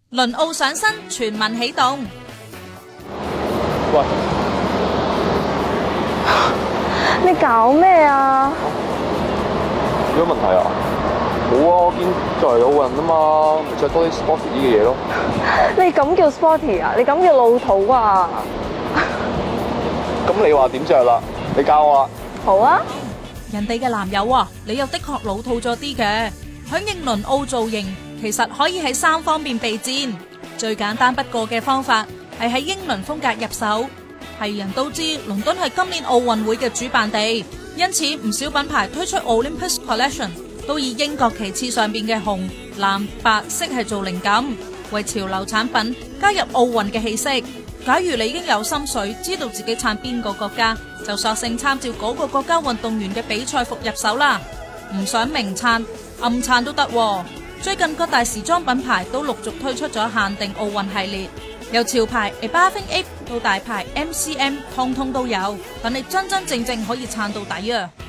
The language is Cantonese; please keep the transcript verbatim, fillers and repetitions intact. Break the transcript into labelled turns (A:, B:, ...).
A: 輪奧上身，全民起動。
B: 喂，
C: 你搞咩啊？
B: 有乜問題啊？冇啊，我見就嚟奧運啊嘛，咪着多啲 sporty 啲嘅嘢咯。
C: 你咁叫 sporty 啊？你咁叫老土啊？
B: 咁你話點着啦？你教我啦。
C: 好啊。
A: 人哋嘅男友啊，你又的確老套咗啲嘅。響應輪奧造型，其實可以喺三方面備戰。最簡單不過嘅方法係喺英倫風格入手。係人都知倫敦係今年奧運會嘅主辦地，因此唔少品牌推出 Olympus Collection 都以英國旗幟上邊嘅紅、藍、白色係做靈感，為潮流產品加入奧運嘅氣息。假如你已經有心水，知道自己撐邊個國家，就索性參照嗰個國家運動員嘅比賽服入手啦。唔想明撐，暗撐都得喎。最近各大時裝品牌都陸續推出咗限定奧運系列，由潮牌 A Bathing Ape 到大牌 M C M， 通通都有，等你真真正正可以撐到底啊！